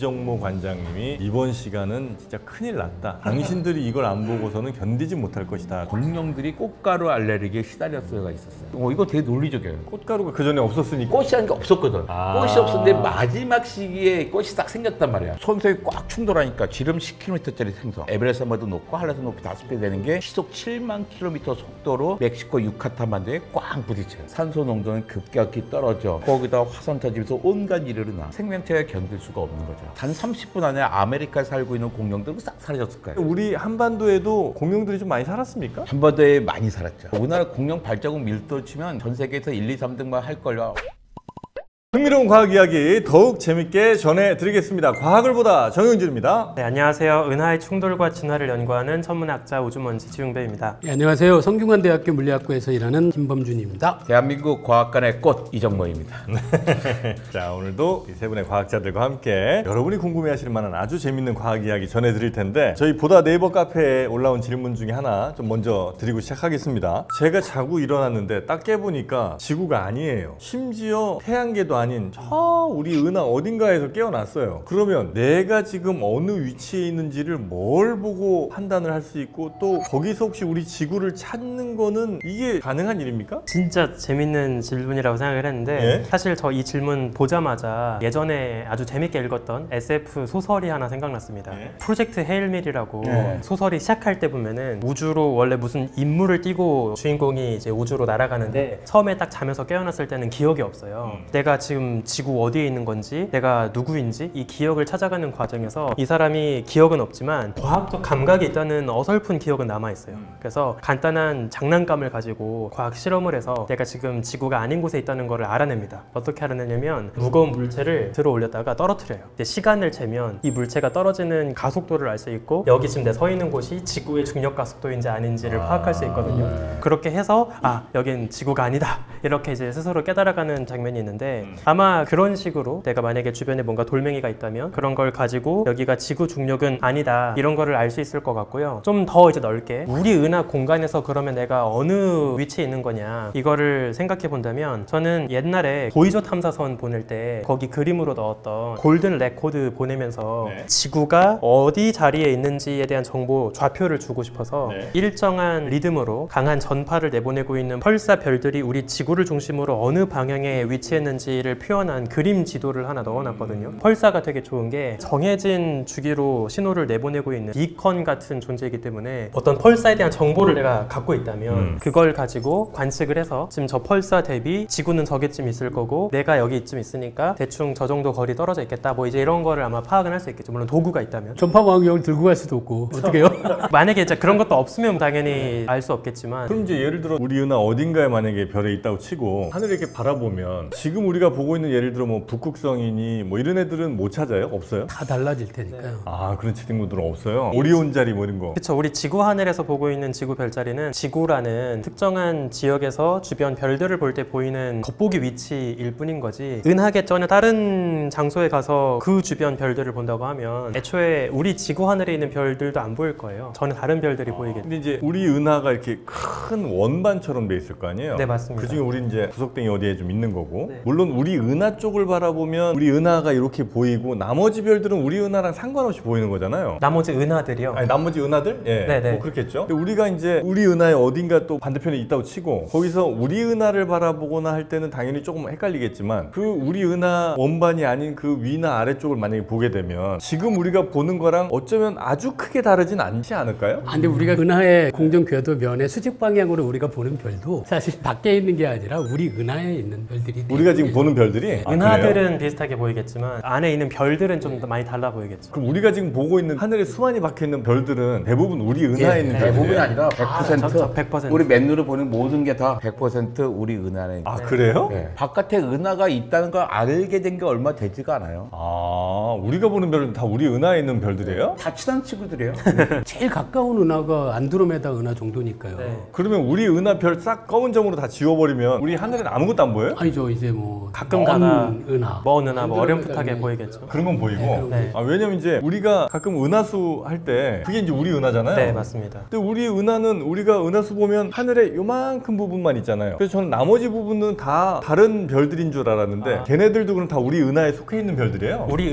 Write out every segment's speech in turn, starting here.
이정모 관장님이 이번 시간은 진짜 큰일 났다. 당신들이 이걸 안 보고서는 견디지 못할 것이다. 공룡들이 꽃가루 알레르기에 시달렸어가 있었어요. 이거 되게 논리적이에요. 꽃가루가 그 전에 없었으니까. 꽃이라는 게 없었거든. 아. 꽃이 없었는데 마지막 시기에 꽃이 딱 생겼단 말이야. 손석이 꽉 충돌하니까 지름 10km짜리 생선, 에베레스트 한번도 높고 한라산 높이 5배 되는 게 시속 7만 km 속도로 멕시코 유카탄 반도에 꽝 부딪혀요. 산소 농도는 급격히 떨어져. 거기다 화산 터지면서 온갖 일이 일어나. 생명체가 견딜 수가 없는 거죠. 단 30분 안에 아메리카에 살고 있는 공룡들은 싹 사라졌을 거예요. 우리 한반도에도 공룡들이 좀 많이 살았습니까? 한반도에 많이 살았죠. 우리나라 공룡 발자국 밀도 치면 전 세계에서 1, 2, 3등만 할걸요. 흥미로운 과학 이야기 더욱 재밌게 전해드리겠습니다. 과학을 보다 정영진입니다. 네, 안녕하세요. 은하의 충돌과 진화를 연구하는 천문학자 우주먼지 지웅배입니다. 네, 안녕하세요. 성균관대학교 물리학부에서 일하는 김범준입니다. 대한민국 과학관의 꽃 이정모입니다. 자, 오늘도 이 세 분의 과학자들과 함께 여러분이 궁금해하실 만한 아주 재밌는 과학 이야기 전해드릴 텐데, 저희 보다 네이버 카페에 올라온 질문 중에 하나 좀 먼저 드리고 시작하겠습니다. 제가 자고 일어났는데 딱 깨보니까 지구가 아니에요. 심지어 태양계도 아닌 저 우리 은하 어딘가에서 깨어났어요. 그러면 내가 지금 어느 위치에 있는지를 뭘 보고 판단을 할 수 있고, 또 거기서 혹시 우리 지구를 찾는 거는 이게 가능한 일입니까? 진짜 재밌는 질문이라고 생각을 했는데 예? 사실 저 이 질문 보자마자 예전에 아주 재밌게 읽었던 SF 소설이 하나 생각났습니다. 예? 프로젝트 헤일밀이라고 예. 소설이 시작할 때 보면은 우주로 원래 무슨 임무를 띠고 주인공이 이제 우주로 날아가는데 처음에 딱 자면서 깨어났을 때는 기억이 없어요. 내가 지금 지구 어디에 있는 건지, 내가 누구인지 이 기억을 찾아가는 과정에서 이 사람이 기억은 없지만 과학적 감각이 있다는 어설픈 기억은 남아있어요. 그래서 간단한 장난감을 가지고 과학 실험을 해서 내가 지금 지구가 아닌 곳에 있다는 걸 알아냅니다. 어떻게 알아내냐면 무거운 물체를 들어 올렸다가 떨어뜨려요. 이제 시간을 재면 이 물체가 떨어지는 가속도를 알 수 있고, 여기 지금 내 서 있는 곳이 지구의 중력 가속도인지 아닌지를 파악할 수 있거든요. 그렇게 해서 여긴 지구가 아니다, 이렇게 이제 스스로 깨달아가는 장면이 있는데, 아마 그런 식으로 내가 만약에 주변에 뭔가 돌멩이가 있다면 그런 걸 가지고 여기가 지구 중력은 아니다, 이런 거를 알 수 있을 것 같고요. 좀 더 이제 넓게 우리 은하 공간에서 그러면 내가 어느 위치에 있는 거냐, 이거를 생각해 본다면, 저는 옛날에 보이저 탐사선 보낼 때 거기 그림으로 넣었던 골든 레코드 보내면서 네. 지구가 어디 자리에 있는지에 대한 정보, 좌표를 주고 싶어서 네. 일정한 리듬으로 강한 전파를 내보내고 있는 펄사 별들이 우리 지구를 중심으로 어느 방향에 위치했는지를 표현한 그림 지도를 하나 넣어놨거든요. 펄사가 되게 좋은 게 정해진 주기로 신호를 내보내고 있는 비컨 같은 존재이기 때문에 어떤 펄사에 대한 정보를 내가 갖고 있다면 그걸 가지고 관측을 해서 지금 저 펄사 대비 지구는 저기쯤 있을 거고 내가 여기 이쯤 있으니까 대충 저 정도 거리 떨어져 있겠다, 뭐 이제 이런 거를 아마 파악은 할 수 있겠죠. 물론 도구가 있다면. 전파광역을 들고 갈 수도 없고 어떻게요? 만약에 이제 그런 것도 없으면 당연히 알 수 없겠지만, 그럼 이제 예를 들어 우리 은하 어딘가에 만약에 별에 있다고 치고 하늘을 이렇게 바라보면 지금 우리가 보고 있는, 예를 들어 뭐 북극성이니 뭐 이런 애들은 못 찾아요? 없어요? 다 달라질 테니까요. 아, 그런 친구들은 없어요? 오리온 자리 뭐 이런 거. 그렇죠. 우리 지구 하늘에서 보고 있는 지구 별자리는 지구라는 특정한 지역에서 주변 별들을 볼 때 보이는 겉보기 위치일 뿐인 거지, 은하계전에 다른 장소에 가서 그 주변 별들을 본다고 하면 애초에 우리 지구 하늘에 있는 별들도 안 보일 거예요. 전혀 다른 별들이 보이겠죠. 근데 이제 우리 은하가 이렇게 큰 원반처럼 돼 있을 거 아니에요? 네, 맞습니다. 그중에 우리 이제 구석탱이 어디에 좀 있는 거고, 네. 물론 우리 은하 쪽을 바라보면 우리 은하가 이렇게 보이고 나머지 별들은 우리 은하랑 상관없이 보이는 거잖아요. 나머지 은하들이요. 아니, 나머지 은하들? 예, 네네. 뭐 그렇겠죠. 근데 우리가 이제 우리 은하의 어딘가 또 반대편에 있다고 치고 거기서 우리 은하를 바라보거나 할 때는 당연히 조금 헷갈리겠지만, 그 우리 은하 원반이 아닌 그 위나 아래쪽을 만약에 보게 되면 지금 우리가 보는 거랑 어쩌면 아주 크게 다르진 않지 않을까요? 근데 우리가 은하의 공정 궤도 면에 수직 방향으로 우리가 보는 별도 사실 밖에 있는 게 아니라 우리 은하에 있는 별들이 우리가 지금 보는 별들이 은하들은 그래요? 비슷하게 보이겠지만 안에 있는 별들은 좀 더 많이 달라 보이겠죠. 그럼 우리가 지금 보고 있는 하늘에 수많이 박혀 있는 별들은 대부분 우리 은하에 있는 별들이에요? 대부분이 아니라 100%, 100%. 우리 맨눈으로 보는 모든 게 다 100% 우리 은하에. 아, 그래요? 네. 바깥에 은하가 있다는 걸 알게 된 게 얼마 되지가 않아요. 아, 우리가 보는 별은 다 우리 은하에 있는 별들이에요? 다 친한 친구들이에요. 제일 가까운 은하가 안드로메다 은하 정도니까요. 네. 그러면 우리 은하 별 싹 검은 점으로 다 지워버리면 우리 하늘엔 아무것도 안 보여요? 아니죠. 이제 뭐 가끔 먼 가다 은하, 먼 은하 뭐 안드로메다 어렴풋하게 은하 보이겠죠. 그런 건 보이고. 네. 아, 왜냐면 이제 우리가 가끔 은하수 할 때 그게 이제 우리 은하잖아요. 네, 맞습니다. 근데 우리 은하는 우리가 은하수 보면 하늘에 요만큼 부분만 있잖아요. 그래서 저는 나머지 부분은 다 다른 별들인 줄 알았는데 걔네들도 그럼 다 우리 은하에 속해 있는 별들이에요? 우리 은하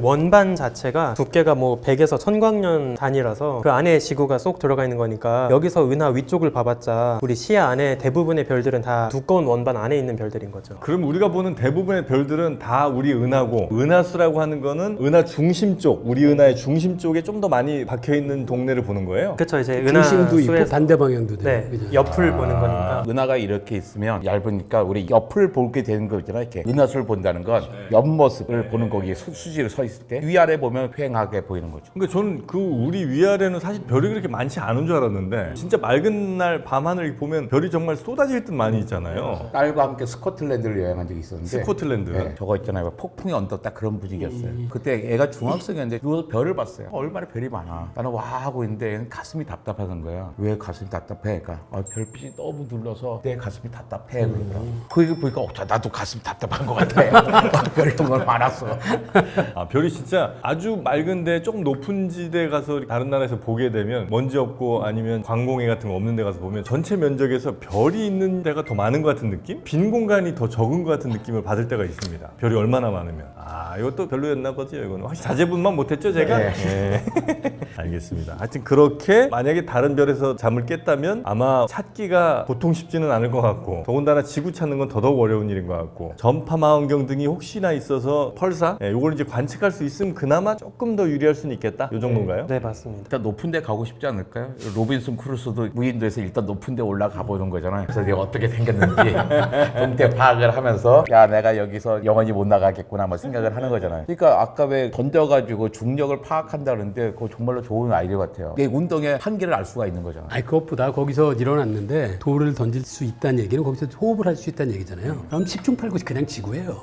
원반 자체가 두께가 뭐 100에서 1000광년 단위라서 그 안에 지구가 쏙 들어가 있는 거니까 여기서 은하 위쪽을 봐봤자 우리 시야 안에 대부분의 별들은 다 두꺼운 원반 안에 있는 별들인 거죠. 그럼 우리가 보는 대부분의 별들은 다 우리 은하고, 은하수라고 하는 거는 은하 중심 쪽, 우리 은하의 중심 쪽에 좀 더 많이 박혀 있는 동네를 보는 거예요. 그렇죠. 이제 은하 중심도 있고 수에서 반대 방향도 되고. 네, 그죠? 옆을 보는 거니까. 은하가 이렇게 있으면 얇으니까 우리 옆을 보게 되는 거 있잖아요. 이렇게 은하수를 본다는 건 옆모습을 보는 거기에 수직으로 서 있을 때 위아래 보면 휑하게 보이는 거죠. 그러니까 저는 그 우리 위아래는 사실 별이 그렇게 많지 않은 줄 알았는데 진짜 맑은 날 밤하늘 보면 별이 정말 쏟아질 듯 많이 있잖아요. 딸과 함께 스코틀랜드를 여행한 적이 있었는데 스코틀랜드. 네, 저거 있잖아요. 폭풍의 언덕 딱 그런 분위기였어요. 그때 애가 중학생이었는데 누워서 별을 봤어요. 얼마나 별이 많아. 나는 와 하고 있는데 얘는 가슴이 답답하는 거야. 왜 가슴이 답답해? 그러니까 별빛이 너무 눌러서 내 가슴이 답답해. 그러더라고. 그거 보니까 나도 가슴이 답답한 것 같아. 별이 정말 많았어. 아, 별이 진짜 아주 맑은데 조금 높은 지대 가서 다른 나라에서 보게 되면 먼지 없고 아니면 광공해 같은 거 없는 데 가서 보면 전체 면적에서 별이 있는 데가 더 많은 것 같은 느낌? 빈 공간이 더 적은 것 같은 느낌을 받을 때가 있습니다. 별이 얼마나 많으면. 아, 이것도 별로였나 보지. 이거는 확실히 자제분만 못했죠, 제가? 네. 알겠습니다. 하여튼 그렇게 만약에 다른 별에서 잠을 깼다면 아마 찾기가 보통 쉽지는 않을 것 같고, 더군다나 지구 찾는 건 더더욱 어려운 일인 것 같고, 전파망원경 등이 혹시나 있어서 펄사, 요걸 이제 관측할 수 있으면 그나마 조금 더 유리할 수는 있겠다. 이 정도인가요? 네, 맞습니다. 일단 높은 데 가고 싶지 않을까요? 로빈슨 크루소도 무인도에서 일단 높은 데 올라가 보는 거잖아요. 그래서 내가 어떻게 생겼는지 동태 파악을 하면서 야, 내가 여기서 영원히 못 나가겠구나 뭐 생각을 하는 거잖아요. 그러니까 아까 왜 던져가지고 중력을 파악한다는데 그거 정말로 좋은 아이디어 같아요. 이게 운동의 한계를 알 수가 있는 거잖아요. 아니 그것보다 거기서 일어났는데 돌을 던질 수 있다는 얘기는 거기서 호흡을 할 수 있다는 얘기잖아요. 그럼 10중 8구 그냥 지구예요.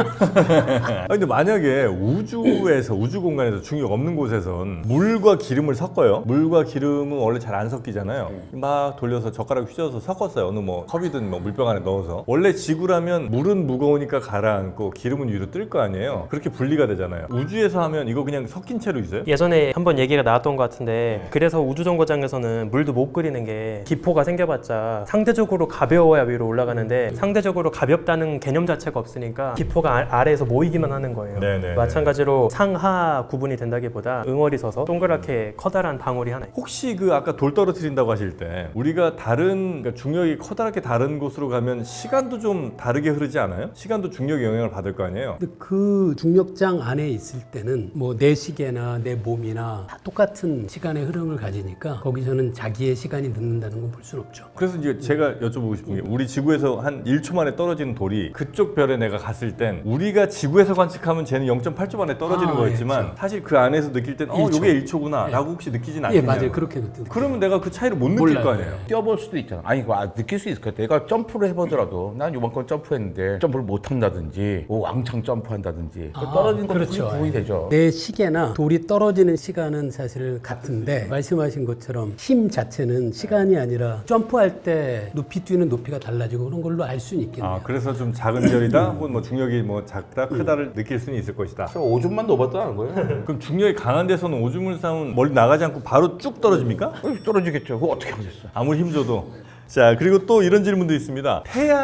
아니, 근데 만약에 우주에서, 우주 공간에서 중력 없는 곳에선 물과 기름을 섞어요. 물과 기름은 원래 잘 안 섞이잖아요. 막 돌려서 젓가락 휘저어서 섞었어요. 어느 뭐 컵이든 뭐 물병 안에 넣어서. 원래 지구라면 물은 무거우니까 가라앉고 기름은 위로 뜰 거 아니에요. 그렇게 분리가 되잖아요. 우주에서 하면 이거 그냥 섞인 채로 있어요? 예전에 한번 얘기가 나왔던 것 같은데 그래서 우주정거장에서는 물도 못 끓이는 게 기포가 생겨봤자 상대적으로 가벼워야 위로 올라가는데 상대적으로 가볍다는 개념 자체가 없으니까 기포가 아래에서 모이기만 하는 거예요. 네네. 마찬가지로 상하 구분이 된다기보다 응어리 서서 동그랗게 커다란 방울이 하나 있어요. 혹시 그 아까 돌 떨어뜨린다고 하실 때 우리가 다른, 그러니까 중력이 커다랗게 다른 곳으로 가면 시간도 좀 다르게 흐르지 않아요? 시간도 중력의 영향을 받을 거 아니에요? 근데 그 중력장 안에 있을 때는 뭐 내 시계나 내 몸이나 다 똑같은 시간의 흐름을 가지니까 거기서는 자기의 시간이 늦는다는 건 볼 수는 없죠. 그래서 이제 제가 여쭤보고 싶은 게 우리 지구에서 한 1초 만에 떨어지는 돌이 그쪽 별에 내가 갔을 땐 우리가 지구에서 관측하면 쟤는 0.8초 만에 떨어지는 거였지만 사실 그 안에서 느낄 땐 요게 1초구나 라고 혹시 느끼진 예, 않겠냐고. 맞아요. 그렇게 느껴요. 그러면 내가 그 차이를 못 느낄 몰라요. 거 아니에요. 뛰어볼 수도 있잖아. 아니 그거 느낄 수 있을 것 같아. 내가 점프를 해보더라도 난 이번 건 점프했는데 점프를 못한다든지 뭐 왕창 점프한다든지 떨어지는 것도 그렇죠. 구분이 되죠. 내 시계나 돌이 떨어지는 시간은 사실 같은데 말씀하신 것처럼 힘 자체는 시간이 아니라 점프할 때 높이 뛰는 높이가 달라지고 그런 걸로 알 수는 있겠네요. 아, 그래서 좀 작은 별이다 혹은 뭐 중력이 뭐 작다 크다를 느낄 수는 있을 것이다. 저 오줌만 넣어봤다는 거예요. 그럼 중력이 강한 데서는 오줌을 싸면 멀리 나가지 않고 바로 쭉 떨어집니까? 떨어지겠죠. 그거 어떻게 하겠어? 아무리 힘줘도. 자, 그리고 또 이런 질문도 있습니다.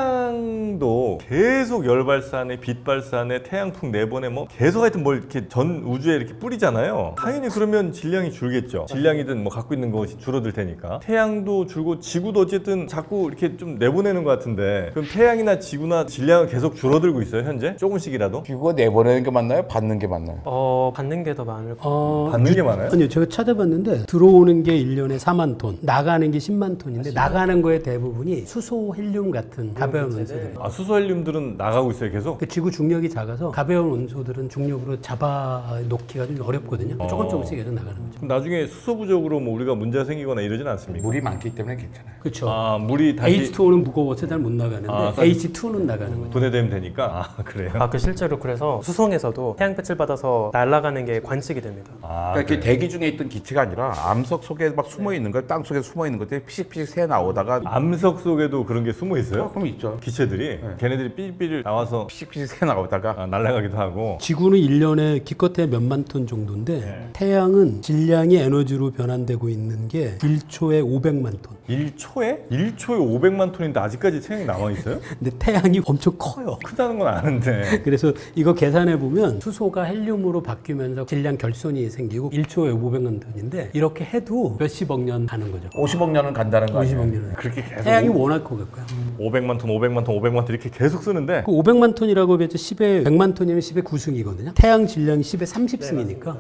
태양도 계속 열 발산에 빛 발산에 태양풍 내보내 뭐 계속 하여튼 뭘 이렇게 전 우주에 이렇게 뿌리잖아요. 당연히 그러면 질량이 줄겠죠. 질량이든 뭐 갖고 있는 것이 줄어들 테니까. 태양도 줄고 지구도 어쨌든 자꾸 이렇게 좀 내보내는 것 같은데 그럼 태양이나 지구나 질량은 계속 줄어들고 있어요, 현재? 조금씩이라도? 지구가 내보내는 게 맞나요? 받는 게 맞나요? 받는 게 더 많을 거예요. 받는 게 많아요? 아니요, 제가 찾아봤는데 들어오는 게 1년에 4만 톤, 나가는 게 10만 톤인데 나가는 거의 대부분이 수소, 헬륨 같은 가벼운 원소들. 아, 수소 헬륨들은 나가고 있어요, 계속? 그 지구 중력이 작아서 가벼운 원소들은 중력으로 잡아 놓기가 좀 어렵거든요. 조금씩 계속 나가는 거죠. 그럼 나중에 수소 부족으로 뭐 우리가 문제가 생기거나 이러진 않습니까? 물이 많기 때문에 괜찮아요. 그렇죠. 아, 물이 다시 H2O는 무거워서 잘 못 나가는데 H2는 나가는 거죠. 분해되면 되니까? 아, 그래요? 그 실제로 그래서 수송에서도 태양빛을 받아서 날아가는 게 관측이 됩니다. 아, 그러니까 이렇게 대기 중에 있던 기체가 아니라 암석 속에 막 숨어 있는 거, 땅 속에 숨어 있는 것들이 피식피식 새 나오다가 암석 속에도 그런 게 숨어 있어요? 그럼 있죠. 기체들이 걔네들이 삐삐를 나와서 피식피식 새 나오다가 날아가기도 하고. 지구는 1년에 기껏해 몇만 톤 정도인데 태양은 질량이 에너지로 변환되고 있는 게 1초에 500만 톤. 1초에? 1초에 500만 톤인데 아직까지 태양이 남아 있어요? 근데 태양이 엄청 커요. 크다는 건 아는데. 그래서 이거 계산해 보면 수소가 헬륨으로 바뀌면서 질량 결손이 생기고 1초에 500만 톤인데 이렇게 해도 몇십억 년 가는 거죠. 50억 년은 간다는 거 아니에요? 50억 년은. 그렇게 계속 태양이 워낙 커갖고요. 500만 톤, 500만 톤, 500만 톤 이렇게 계속 쓰는데 그 500만 톤이라고 해도 10에 100만 톤이면 10에 9승이거든요. 태양 질량이 10에 30승이니까.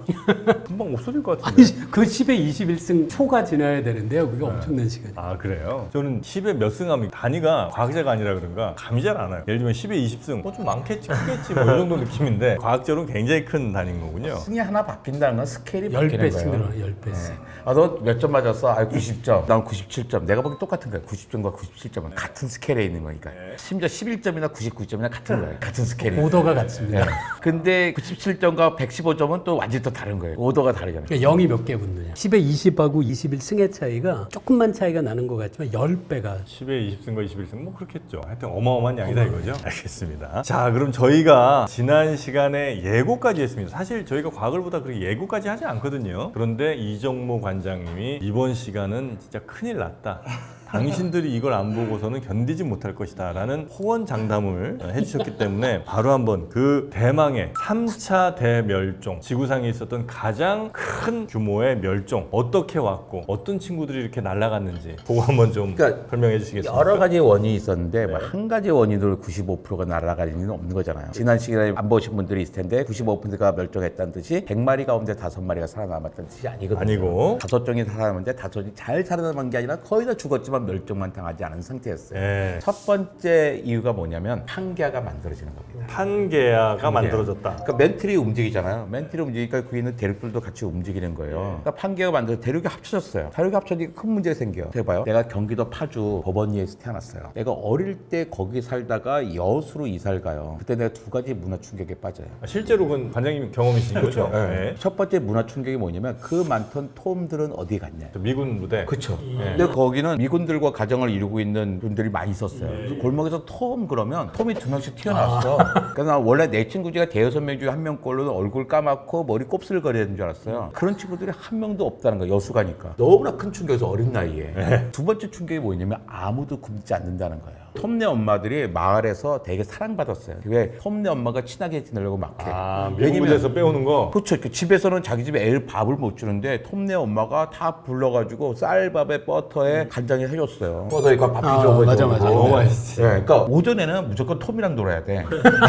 금방 없어질 것 같은데. 아니 그 10에 21승 초가 지나야 되는데요. 그게 엄청난 시간이에요. 아 그래요? 저는 10에 몇 승 하면 단위가 과학자가 아니라 그런가 감이 잘 안 와요. 예를 들면 10에 20승 뭐 좀 많겠지 크겠지 뭐 이 정도 느낌인데 과학적으로는 굉장히 큰 단위인 거군요. 승이 하나 바뀐다는 건 스케일이 10배 바뀌는 씩 거예요. 늘어요. 10배 씩. 아, 너 몇 점 맞았어? 아, 90점. 난 97점. 내가 보기 똑같은 거야. 90점과 97점은 같은 스케일에 있는 거니까. 심지어 11점이나 99점이나 같은 거예요. 같은 스케일에. 오더가 같습니다. 근데 97점과 115점은 또 완전히 또 다른 거예요. 오더가 다르잖아요. 그러니까 0이 몇 개 붙느냐. 10에 20하고 21승의 차이가 조금만 차이가 나는 것 같지만 10배가 10에 20승과 21승 뭐 그렇겠죠. 하여튼 어마어마한 양이다 이거죠. 알겠습니다. 자 그럼 저희가 지난 시간에 예고까지 했습니다. 사실 저희가 과거를 보다 그렇게 예고까지 하지 않거든요. 그런데 이정모 관장님이 이번 시간은 진짜 큰일 났다. 당신들이 이걸 안 보고서는 견디지 못할 것이다 라는 호언장담을 해주셨기 때문에 바로 한번 그 대망의 3차 대멸종, 지구상에 있었던 가장 큰 규모의 멸종 어떻게 왔고 어떤 친구들이 이렇게 날아갔는지 그거 한번 좀 그러니까 설명해 주시겠습니까? 여러 가지 원인이 있었는데 뭐한 가지 원인으로 95%가 날아갈 리는 없는 거잖아요. 지난 시간에 안 보신 분들이 있을 텐데 95%가 멸종했다는 뜻이 100마리 가운데 5마리가 살아남았다는 뜻이 아니거든요. 아니고 5종이 살아남았는데 5종이 잘 살아남은 게 아니라 거의 다 죽었지만 멸종만 당하지 않은 상태였어요. 예. 첫 번째 이유가 뭐냐면 판게아가 만들어지는 겁니다. 판게아가 만들어졌다. 그러니까 멘틀이 움직이잖아요. 멘틀이 움직이니까 그 있는 대륙들도 같이 움직이는 거예요. 그러니까 판게아가 만들어서 대륙이 합쳐졌어요. 대륙이 합쳐지니까 큰 문제가 생겨요. 해봐요. 내가 경기도 파주 법원리에서 태어났어요. 내가 어릴 때 거기 살다가 여수로 이사를 가요. 그때 내가 두 가지 문화 충격에 빠져요. 실제로 그건 관장님 경험이신 거죠? 네. 첫 번째 문화 충격이 뭐냐면 그 많던 톰들은 어디 갔냐. 미군 부대. 그렇죠. 근데 거기는 미군들과 가정을 이루고 있는 분들이 많이 있었어요. 그래서 골목에서 톰 그러면 톰이 2명씩 튀어나왔어. 그래서 나 원래 내 친구 중에 대여섯 명 중에 한 명꼴로는 얼굴 까맣고 머리 곱슬거리는 줄 알았어요. 그런 친구들이 한 명도 없다는 거야. 여수 가니까. 너무나 큰 충격에서 어린 나이에. 두 번째 충격이 뭐냐면 아무도 굶지 않는다는 거예요. 톰네 엄마들이 마을에서 되게 사랑받았어요. 왜 톰네 엄마가 친하게 지내려고 막 해. 아, 미군 부대에서 빼오는 거. 그렇죠. 그 집에서는 자기 집에 애를 밥을 못 주는데 톰네 엄마가 다 불러가지고 쌀밥에 버터에 간장에 해줬어요. 버터니까 밥 비벼가지고. 맞아, 맞아. 너무 맛있지. 네, 그러니까 오전에는 무조건 톰이랑 놀아야 돼.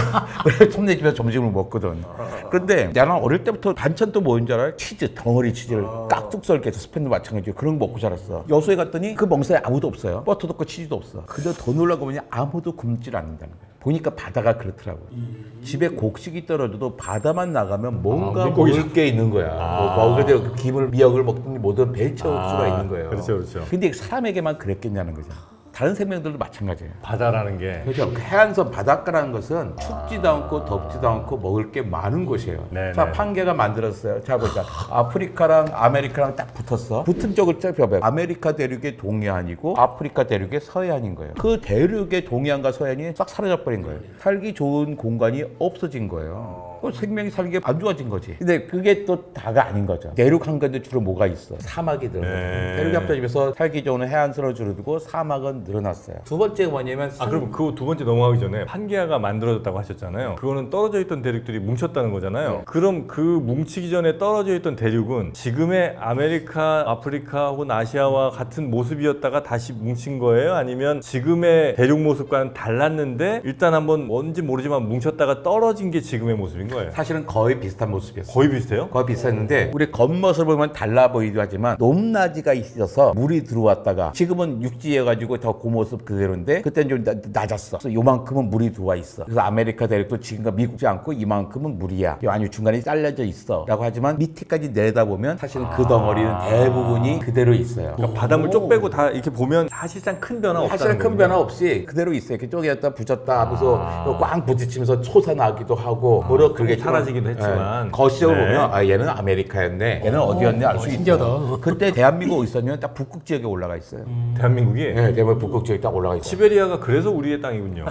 그래 톰네 집에서 점심을 먹거든. 근데 나는 어릴 때부터 반찬 또 뭐인 줄 알아요? 치즈, 덩어리 치즈를 깍둑 썰게 해서 스팸도 마찬가지로 그런 거 먹고 자랐어. 여수에 갔더니 그 멍사에 아무도 없어요. 버터도 없고 치즈도 없어. 근데 더 놀라운 거 뭐냐? 아무도 굶질 않는다는 거예요. 보니까 바다가 그렇더라고. 집에 곡식이 떨어져도 바다만 나가면 뭔가 먹을 게 있는 거야. 뭐 먹을 때 김을 미역을 먹든 뭐든 배 채울 수가 있는 거예요. 그렇죠, 그렇죠. 근데 사람에게만 그랬겠냐는 거죠. 다른 생명들도 마찬가지예요. 바다라는 게. 그렇죠. 해안선 바닷가라는 것은 춥지도 않고 덥지도 않고 먹을 게 많은 곳이에요. 네네. 자, 판게가 만들었어요. 자, 보자. 아프리카랑 아메리카랑 딱 붙었어. 붙은 쪽을 쪄봐요. 아메리카 대륙의 동해안이고 아프리카 대륙의 서해안인 거예요. 그 대륙의 동해안과 서해안이 싹 사라져버린 거예요. 살기 좋은 공간이 없어진 거예요. 생명이 살기 안 좋아진 거지. 근데 그게 또 다가 아닌 거죠. 대륙 한가운데 주로 뭐가 있어? 사막이 들어요. 대륙이 합쳐지면서 살기 좋은 해안선을 줄어들고 사막은 늘어났어요. 두 번째가 뭐냐면 그럼 그 두 번째 넘어가기 전에 판게아가 만들어졌다고 하셨잖아요. 그거는 떨어져 있던 대륙들이 뭉쳤다는 거잖아요. 그럼 그 뭉치기 전에 떨어져 있던 대륙은 지금의 아메리카, 아프리카 혹은 아시아와 같은 모습이었다가 다시 뭉친 거예요? 아니면 지금의 대륙 모습과는 달랐는데 일단 한번 뭔지 모르지만 뭉쳤다가 떨어진 게 지금의 모습인 거예요? 사실은 거의 비슷한 모습이었어요. 거의 비슷해요? 거의 비슷했는데 우리 겉모습을 보면 달라 보이기도 하지만 높낮이가 있어서 물이 들어왔다가 지금은 육지여가지고 더 그 모습 그대로인데 그때는 좀 낮았어. 그래서 요만큼은 물이 들어와 있어. 그래서 아메리카 대륙도 지금과 미국지 않고 이만큼은 물이야. 아니면 중간에 잘려져 있어. 라고 하지만 밑에까지 내려다보면 사실은 그 덩어리는 대부분이 그대로 있어요. 그러니까 바닷물 쪽 빼고 다 이렇게 보면 사실상 큰 변화 없다는 사실은 큰 거군요. 변화 없이 그대로 있어요. 이렇게 쪼개졌다 붙였다 하면서 꽝 부딪히면서 솟아나기도 하고 그렇게 그렇게 사라지기도 했지만 거시적으로 네. 보면 아 얘는 아메리카였네, 얘는 어디였네 알 수 있어. 신기하다. 그때 대한민국 있었냐면 딱 북극 지역에 올라가 있어요. 대한민국이 네, 대한민국 북극 지역에 딱 올라가 있어요. 시베리아가 그래서 우리의 땅이군요.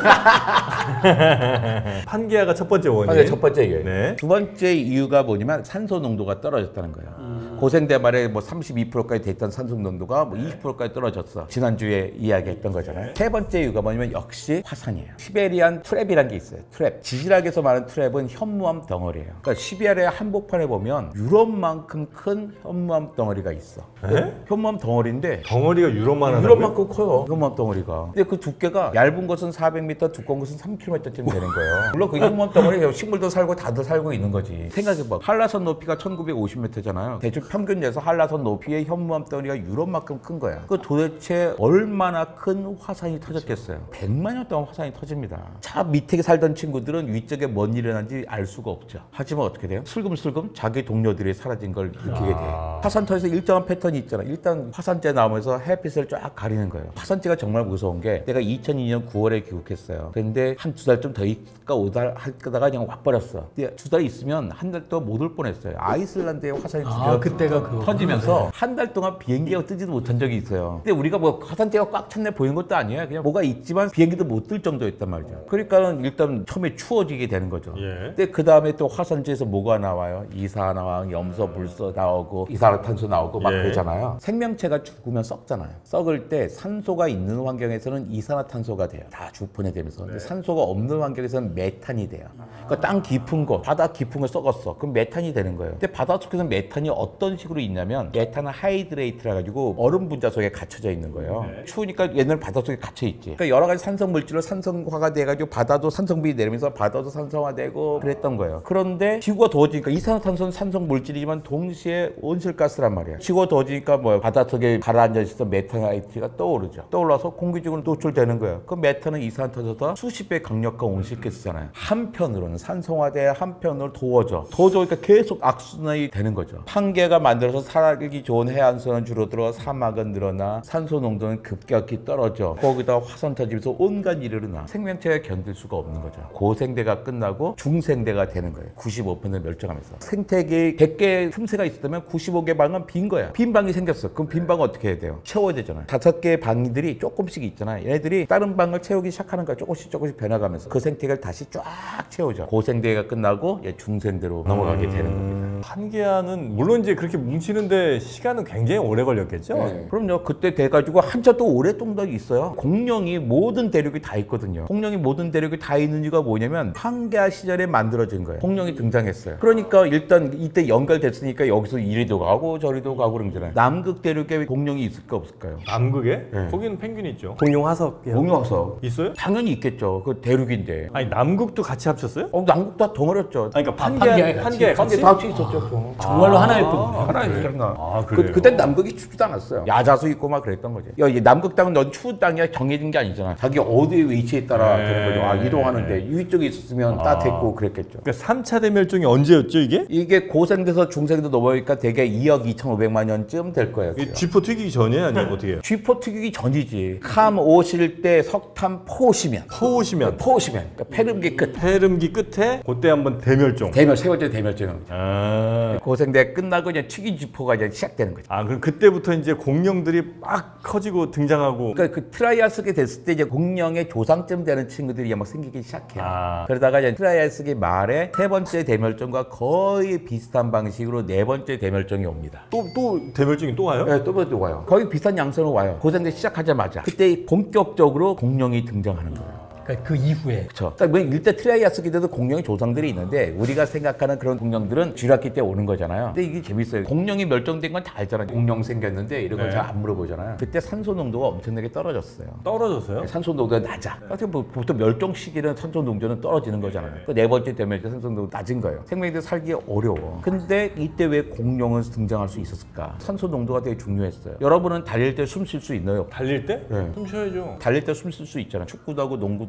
판게아가 첫 번째 원인. 근데 첫 번째 이유예요. 네. 두 번째 이유가 뭐냐면 산소 농도가 떨어졌다는 거예요. 고생대 말에 뭐 32%까지 됐던 산소 농도가 뭐 20%까지 떨어졌어. 지난주에 이야기했던 거잖아요. 세 번째 이유가 뭐냐면 역시 화산이에요. 시베리안 트랩이라는 게 있어요. 트랩. 지질학에서 말하는 트랩은 현무암 덩어리예요. 그러니까 시베리아 한복판에 보면 유럽만큼 큰 현무암 덩어리가 있어. 에? 현무암 덩어리인데 덩어리가 유럽만 하다고요? 유럽만큼 커요. 현무암 덩어리가. 근데 그 두께가 얇은 것은 400m, 두꺼운 것은 3km쯤 되는 거예요. 물론 그 현무암 덩어리 식물도 살고 다들 살고 있는 거지. 생각해봐. 한라산 높이가 1950m잖아요. 대충 평균 내서 한라산 높이의 현무암 덩어리가 유럽만큼 큰 거야. 그 도대체 얼마나 큰 화산이 터졌겠어요? 100만 년 동안 화산이 터집니다. 저 밑에 살던 친구들은 위쪽에 뭔 일이 일어난지 알 수가 없죠. 하지만 어떻게 돼요? 슬금슬금 자기 동료들이 사라진 걸 느끼게 돼요. 화산 터에서 일정한 패턴이 있잖아. 일단 화산재 나오면서 햇빛을 쫙 가리는 거예요. 화산재가 정말 무서운 게 내가 2002년 9월에 귀국했어요. 근데 한 두 달 좀 더 있을까 오달 할거다가 그냥 와버렸어. 근데 두 달 있으면 한 달 동안 못 올 뻔했어요. 아이슬란드에 화산이 그때가 그거. 터지면서 한 달 동안 비행기가 뜨지도 못한 적이 있어요. 근데 우리가 뭐 화산재가 꽉 찼네 보이는 것도 아니에요. 그냥 뭐가 있지만 비행기도 못 뜰 정도였단 말이죠. 그러니까는 일단 처음에 추워지게 되는 거죠. 예. 근데 그 다음에 또 화산재에서 뭐가 나와요? 이산화황, 염소, 불소 나오고 이산화탄소 나오고 막 예. 그러잖아요. 생명체가 죽으면 썩잖아요. 썩을 때 산소가 있는 환경에서는 이산화탄소가 돼요. 다 주분해되면서. 근데 산소가 없는 환경에서는 메탄이 돼요. 그러니까 땅 깊은 곳, 바다 깊은 곳 썩었어. 그럼 메탄이 되는 거예요. 근데 바닷속에서는 메탄이 어떤 식으로 있냐면 메탄은 하이드레이트라 가지고 얼음 분자 속에 갇혀져 있는 거예요. 추우니까 얘는 바닷속에 갇혀 있지. 그러니까 여러 가지 산성 물질로 산성화가 돼가지고 바다도 산성비 내리면서 바다도 산성화되고 그랬던 거예요. 그런데 지구가 더워지니까 이산화탄소는 산성 물질이지만 동시에 온실가스란 말이야. 지구가 더워지니까 뭐 바닷속에 가라앉아 있었던 메탄하이트가 떠오르죠. 떠올라서 공기 중으로 노출되는 거예요. 그 메탄은 이산화탄소보다 수십 배 강력한 온실가스잖아요. 한편으로는 산성화돼, 한편으로 더워져. 더워지니까 계속 악순환이 되는 거죠. 판게가 만들어서 살기 좋은 해안선은 줄어들어 사막은 늘어나 산소 농도는 급격히 떨어져. 거기다 화산 터지면서 온갖 일이 일어나. 생명체가 견딜 수가 없는 거죠. 고생대가 끝나고 중생대가 되는 거예요. 95% 멸종하면서. 생태계에 100개 틈새가 있었다면 95개 방은 빈 거야. 빈 방이 생겼어. 그럼 빈 방은 어떻게 해야 돼요? 채워야 되잖아요. 5개의 방들이 조금씩 있잖아요. 얘네들이 다른 방을 채우기 시작하는 거야. 조금씩 변해가면서 그 생태계를 다시 쫙 채우죠. 고생대가 끝나고 얘 중생대로 넘어가게 되는 겁니다. 판게아는 물론 이제 그렇게 뭉치는데 시간은 굉장히 오래 걸렸겠죠? 네. 그럼요. 그때 돼가지고 한참 또 오래 동작이 있어요. 공룡이 모든 대륙이 다 있거든요. 공룡이 모든 대륙이 다 있는 이유가 뭐냐면 판게아 시절에 만들어진 거예요. 공룡이 등장했어요. 그러니까 일단 이때 연결됐으니까 여기서 이리도 가고 저리도 가고 그런 거잖아요. 남극 대륙에 공룡이 있을까 없을까요? 남극에? 네. 거기는 펭귄이 있죠. 공룡 화석이요. 공룡 화석 있어요? 당연히 있겠죠. 그 대륙인데. 아니 남극도 같이 합쳤어요? 남극 다 덩어렸죠. 아니 그러니까 판게아에 판게아 같이? 다 같이 있었죠. 정말로 하나일 뿐. 하나의 그런가. 아, 그래요? 그때 남극이 춥지도 않았어요. 야자수 있고 막 그랬던 거지. 야, 이 남극 땅은 넌 추운 땅이야 정해진 게 아니잖아. 자기 어디에 위치에 따라 네. 되는 거죠. 아, 이동하는데 위쪽에 있었으면 따뜻했고 그랬겠죠. 그러니까 3차 대멸종이 언제였죠 이게? 이게 고생돼서 중생도 넘어가니까 대개 2억 2,500만 년쯤 될 거예요. 이 쥐포 튀기기 전이에요? 아니면 어떻게 해요? 쥐포 튀기기 전이지. 캄 오실 때 석탄 포시면. 포오시면 그러니까 페름기 끝. 폐름기 끝에 그때 한번 대멸종. 세 번째 대멸종입니다. 아. 고생대 끝나고 이제 튀긴 쥐포가 이제 시작되는 거죠. 아 그럼 그때부터 이제 공룡들이 막 커지고 등장하고. 그러니까 그 트라이아스기 됐을 때 이제 공룡의 조상쯤 되는 친구들이 막 생기기 시작해요. 아. 그러다가 이제 트라이아스기 말에 세 번째 대멸종과 거의 비슷한 방식으로 네 번째 대멸종이 옵니다. 또 대멸종이 또 와요? 네, 또 와요. 거의 비슷한 양상으로 와요. 고생대 시작하자마자 그때 본격적으로 공룡이 등장하는 거예요. 그러니까 그 이후에 그렇죠. 그러니까 일단 트라이아스기 때도 공룡의 조상들이 있는데 우리가 생각하는 그런 공룡들은 쥐라키 때 오는 거잖아요. 근데 이게 재밌어요. 공룡이 멸종된 건 다 알잖아요. 공룡 생겼는데 이런 건 네. 잘 안 물어보잖아요. 그때 산소 농도가 엄청나게 떨어졌어요. 떨어졌어요? 산소 농도가 낮아. 어떻게 보통 멸종 시기는 산소 농도는 떨어지는 거잖아요. 그 네 번째 되면 이제 산소 농도 낮은 거예요. 생명들 살기 어려워. 근데 이때 왜 공룡은 등장할 수 있었을까? 산소 농도가 되게 중요했어요. 여러분은 달릴 때 숨 쉴 수 있나요? 달릴 때? 네. 숨 쉬어야죠. 달릴 때 숨 쉴 수 있잖아요. 축구도 하고 농구도 하고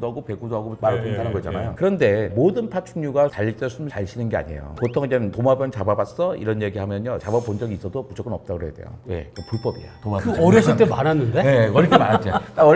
하고 배구도 하고 마라톤 하는 거잖아요. 예. 그런데 모든 파충류가 달릴 때 숨을 잘 쉬는 게 아니에요. 보통 이제 도마뱀 잡아봤어? 이런 얘기 하면요. 잡아본 적이 있어도 무조건 없다고 그래야 돼요. 왜? 그 불법이야. 도마뱀. 그 어렸을 때 많았는데? 네, 어릴 때 많았죠.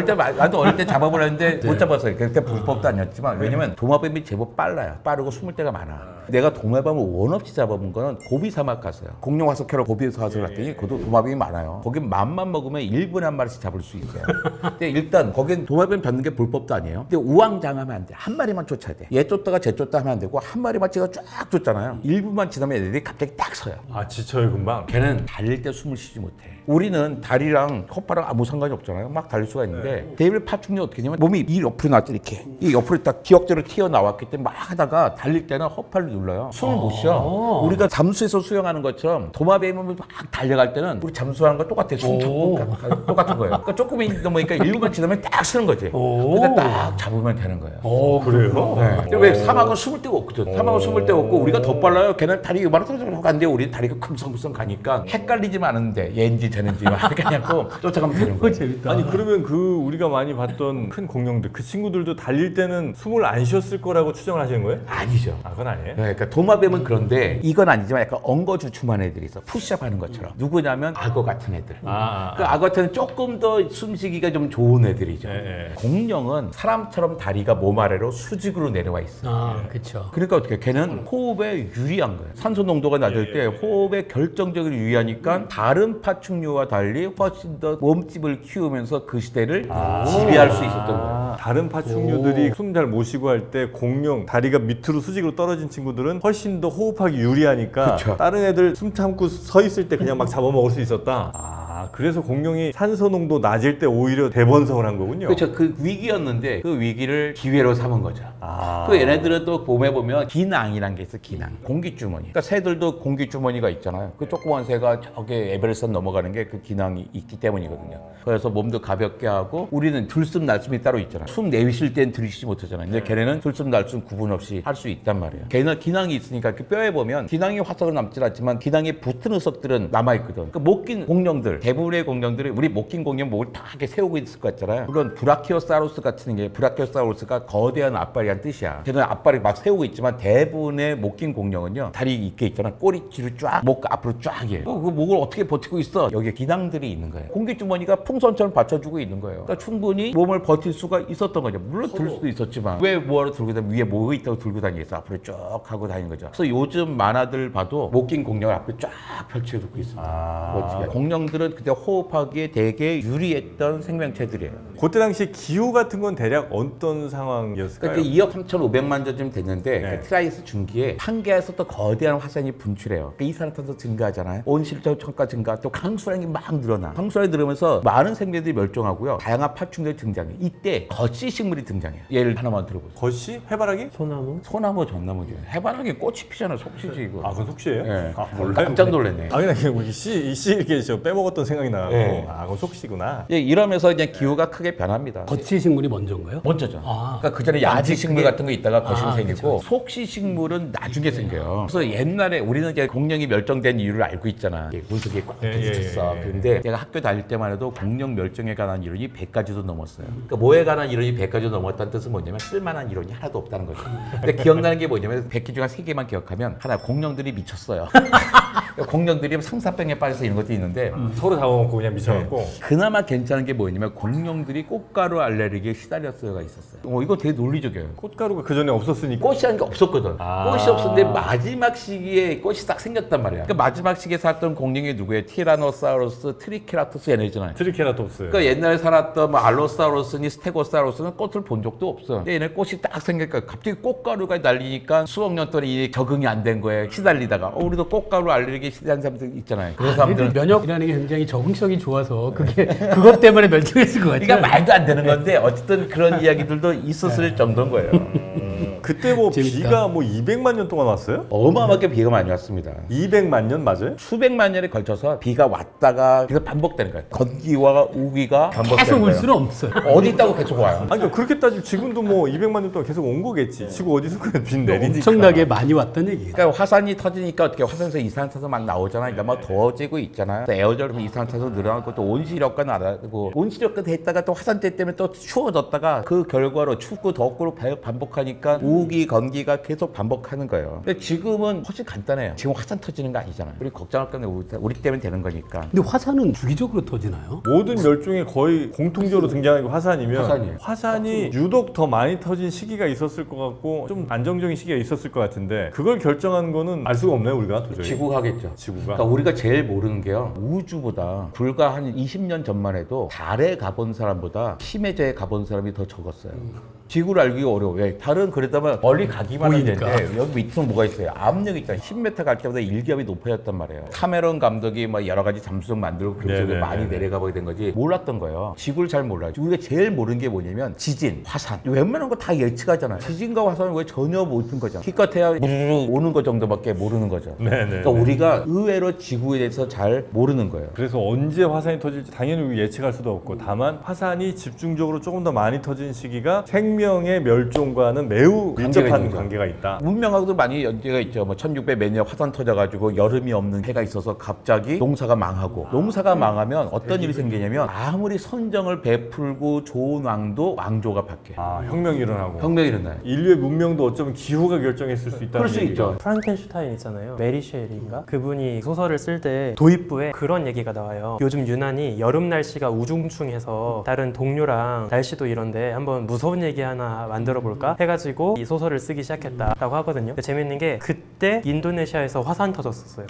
나도 어릴 때 잡아보려 했는데 못 잡았어요. 그때 불법도 아니었지만 왜냐면 도마뱀이 제법 빨라요. 빠르고 숨을 때가 많아. 내가 도마뱀을 원 없이 잡아본 거는 고비 사막 갔어요. 공룡 화석회로 고비 사막을 갔더니 그것도 도마뱀이 많아요. 거기 맘만 먹으면 1분에 한 마리씩 잡을 수 있어요. 근데 일단 거긴 도마뱀 잡는 게 불법도 아니에요. 근데 우왕좌왕하면 안 돼. 한 마리만 쫓아야 돼. 얘 쫓다가 쟤 쫓다 하면 안 되고 한 마리만 제가 쫙 쫓잖아요. 1분만 지나면 애들이 갑자기 딱 서요. 아 지쳐요 금방. 걔는 달릴 때 숨을 쉬지 못해. 우리는 다리랑 콧바람 아무 상관이 없잖아요. 막 달릴 수가 있는데 데빌 파충류 어떻게 되냐면 몸이 이 옆으로 나왔죠. 이렇게 이 옆으로 딱 기역제로 튀어나왔기 때문에 막 하다가 달릴 때는 허파를 눌러요. 숨을 못 쉬어. 우리가 잠수해서 수영하는 것처럼 도마뱀은 막 달려갈 때는 우리 잠수하는 거 똑같아. 숨 참고 똑같은 거예요. 그러니까 조금 넘으니까 1분만 지나면 딱 쓰는 거지. 근데 딱 잡으면 되는 거예요. 그래요? 네. 왜 사막은 숨을 데가 없거든. 사막은 숨을 데가 없고 우리가 더 빨라요. 걔는 다리 이만큼 가는데 우리 다리가 큼성큼성 가니까 헷갈리지만 않은데 얘인지 쟤는지 그냥 또 쫓아가면 되는 거예요. 재밌다. 아니 그러면 그 우리가 많이 봤던 큰 공룡들 그 친구들도 달릴 때는 숨을 안 쉬었을 거라고 추정을 하시는 거예요? 아니죠. 아 그건 아니에요? 네, 그러니까 도마뱀은 그런데 이건 아니지만 약간 엉거주춤한 애들이 있어. 푸시업 하는 것처럼. 누구냐면 악어 같은 애들. 그 악어 같은 조금 더 숨쉬기가 좀 좋은 애들이죠. 공룡은 사람처럼 다리가 몸 아래로 수직으로 내려와 있어. 그렇죠. 그러니까 어떻게 걔는 호흡에 유리한 거예요. 산소 농도가 낮을 때 호흡에 결정적으로 유리하니까 다른 파충류와 달리 훨씬 더 몸집을 키우면서 그 시대를 지배할 수 있었던 거예요. 다른 파충류들이 숨 잘 못 쉬고 할 때 공룡 다리가 밑으로 수직으로 떨어진 친구들은 훨씬 더 호흡하기 유리하니까 그쵸. 다른 애들 숨 참고 서 있을 때 그냥 막 잡아먹을 수 있었다. 그래서 공룡이 산소 농도 낮을 때 오히려 대번성을 한 거군요. 그렇죠. 그 위기였는데 그 위기를 기회로 삼은 거죠. 그 얘네들은 또 봄에 보면 기낭이란 게 있어. 기낭. 공기주머니. 그러니까 새들도 공기주머니가 있잖아요. 그 조그만 새가 저기 에베레스트 넘어가는 게 그 기낭이 있기 때문이거든요. 그래서 몸도 가볍게 하고 우리는 들숨 날숨이 따로 있잖아요. 숨 내쉴 땐 들이쉬지 못하잖아요. 근데 걔네는 들숨 날숨 구분 없이 할 수 있단 말이에요. 걔는 기낭이 있으니까 그 뼈에 보면 기낭이 화석은 남지 않지만 기낭에 붙은 흑석들은 남아있거든. 그러니까 못 낀 공룡들, 대부분의 공룡들이 우리 못 낀 공룡 목을 다 이렇게 세우고 있을 것 같잖아요. 물론 브라키오사우루스 같은 게 브라키오사우루스가 거대한 앞발이란 뜻이야. 걔는 앞발을 막 세우고 있지만 대부분의 못 낀 공룡은요 다리 있게 있잖아. 꼬리 뒤로 쫙, 목 앞으로 쫙 해. 그 목을 어떻게 버티고 있어? 여기에 기낭들이 있는 거예요. 공기주머니가 풍선처럼 받쳐주고 있는 거예요. 그러니까 충분히 몸을 버틸 수가 있었던 거죠. 물론 들 수도 있었지만 왜 뭐하러 들고 다니면 위에 뭐가 있다고 들고 다니겠어? 앞으로 쭉 하고 다니는 거죠. 그래서 요즘 만화들 봐도 못 낀 공룡을 앞에 쫙 펼쳐두고 있습니다. 멋지게. 공룡들은 그때 호흡하기에 되게 유리했던 생명체들이에요. 그때 당시 기후 같은 건 대략 어떤 상황이었을까요? 그러니까 2억 3,500만 년쯤 됐는데 네. 그 트라이스 중기에 한계에서 또 거대한 화산이 분출해요. 그러니까 이산화탄소 증가하잖아요. 온실초과 증가, 또 강수량이 막 늘어나. 강수량이 늘으면서 많은 생명들이 멸종하고요. 다양한 파충류들이 등장해요. 이때 거치 식물이 등장해요. 예를 하나만 들어보세요. 거시? 해바라기? 소나무? 소나무, 전나무죠. 해바라기 꽃이 피잖아요. 속시지 이거. 아 그건 속시예요? 네. 아 몰라요. 깜짝 놀랐네. 아 그냥 뭐 씨 이렇게 저 빼먹었던 생각이 나고 네. 아 그건 속시구나. 예, 이러면서 이제 기후가 크게 변합니다. 거치 식물이 먼저인가요? 먼저죠. 그러니까 그 전에 양지 식물 같은 거 있다가 거시기 생기고 속시 식물은 나중에 생겨요. 그래서 옛날에 우리는 이제 공룡이 멸종된 이유를 알고 있잖아. 문석에 꽉 붙었어. 근데 내가 학교 다닐 때만 해도 공룡 멸종에 관한 이론이 100가지도 넘었어요. 그러니까 뭐에 관한 이론이 100가지도 넘었다는 뜻은 뭐냐면 쓸만한 이론이 하나도 없다는 거죠. 근데 기억나는 게 뭐냐면 100개 중에 3개만 기억하면 하나 공룡들이 미쳤어요. 공룡들이 상사병에 빠져서 이런 것도 있는데 서로 잡아먹고 그냥 미쳐갖고. 그나마 괜찮은 게 뭐냐면 공룡들이 꽃가루 알레르기에 시달렸어요가 있었어요. 이거 되게 논리적이에요. 꽃가루가 그 전에 없었으니까. 꽃이라는 게 없었거든. 꽃이 없었는데 마지막 시기에 꽃이 딱 생겼단 말이야. 그러니까 마지막 시기에 살았던 공룡이 누구예요? 티라노사우루스, 트리케라토스 얘네잖아요. 트리케라톱스. 그러니까 옛날에 살았던 뭐 알로사우루스니 스테고사우루스는 꽃을 본 적도 없어. 근데 얘네 꽃이 딱 생기니까 갑자기 꽃가루가 날리니까 수억 년 동안 이게 적응이 안 된 거예요. 시달리다가. 우리도 꽃가루 알레르기에 시달린 사람들 있잖아요. 그런 사람들은 면역이라는 게 굉장히 적응성이 좋아서 그게 그것 때문에 멸종했을 것 같아요. 그러니까 말도 안 되는 건데 어쨌든 그런 이야기들도 있었을 정도인 거예요. 그때 뭐 재밌다. 비가 뭐 200만 년 동안 왔어요? 어마어마하게 비가 많이 왔습니다. 200만 년 맞아요? 수백만 년에 걸쳐서 비가 왔다가 계속 반복되는 거예요. 건기와 우기가 반복되는 계속 올 거예요. 수는 없어요. 어디 있다고 계속 와요. 아니 그러니까 그렇게 따지면 지금도 뭐 200만 년 동안 계속 온 거겠지. 지구 어디서 그냥 비 내리니까. 엄청나게 많이 왔던 얘기예요. 그러니까 화산이 터지니까 어떻게 화산에서 이산화탄소 막 나오잖아요. 그러니까 막 더워지고 있잖아요. 에어절로 이산화탄소 늘어나고 또 온실효과 나고 온실효과 됐다가 또 화산재 때문에 또 추워졌다가 그 결과로 춥고 덥고 반복하니까 우기 건기가 계속 반복하는 거예요. 근데 지금은 훨씬 간단해요. 지금 화산 터지는 거 아니잖아요. 우리 걱정할 건데 우리 때문에 되는 거니까. 근데 화산은 주기적으로 터지나요? 모든 멸종에 거의 공통적으로 등장하는 게 화산이면 화산이에요. 화산이 유독 더 많이 터진 시기가 있었을 것 같고 좀 안정적인 시기가 있었을 것 같은데 그걸 결정한 거는 알 수가 없네요 우리가 도저히. 지구가겠죠. 지구가. 그러니까 우리가 제일 모르는 게요. 우주보다 불과 한 20년 전만 해도 달에 가본 사람보다 심해저에 가본 사람이 더 적었어요. 지구를 알기가 어려워. 왜? 달은 그러다만 멀리 가기만 하면 보이니까. 되는데 여기 밑으로 뭐가 있어요? 압력이 있잖아요. 10m 갈 때보다 일기압이 높아졌단 말이에요. 카메론 감독이 뭐 여러 가지 잠수정 만들고 그쪽에 네네네. 많이 내려가 보게 된 거지 몰랐던 거예요. 지구를 잘 몰라요. 우리가 제일 모르는 게 뭐냐면 지진, 화산. 웬만한 거 다 예측하잖아요. 지진과 화산은 왜 전혀 모르는 거죠. 기껏해야 우르르 오는 거 정도밖에 모르는 거죠. 네네. 그러니까 우리가 의외로 지구에 대해서 잘 모르는 거예요. 그래서 언제 화산이 터질지 당연히 우리가 예측할 수도 없고 다만 화산이 집중적으로 조금 더 많이 터진 시기가 생명의 멸종과는 매우 밀접한 있는 거죠. 관계가 있다. 문명하고도 많이 연계가 있죠. 뭐 1600 몇 년 화산 터져가지고 여름이 없는 해가 있어서 갑자기 농사가 망하고 농사가 망하면 어떤 일이 생기냐면 아무리 선정을 베풀고 좋은 왕도 왕조가 바뀌어요. 아 혁명이 일어나고 혁명이 일어나요. 인류의 문명도 어쩌면 기후가 결정했을 수 있다는 그럴 수 얘기가. 있죠. 프랑켄슈타인 있잖아요. 메리 쉐리인가? 그분이 소설을 쓸 때 도입부에 그런 얘기가 나와요. 요즘 유난히 여름 날씨가 우중충해서 다른 동료랑 날씨도 이런데 한번 무서운 얘기 하나 만들어 볼까? 해가지고 이 소설을 쓰기 시작했다라고 하거든요. 근데 재밌는 게 그때 인도네시아에서 화산 터졌었어요.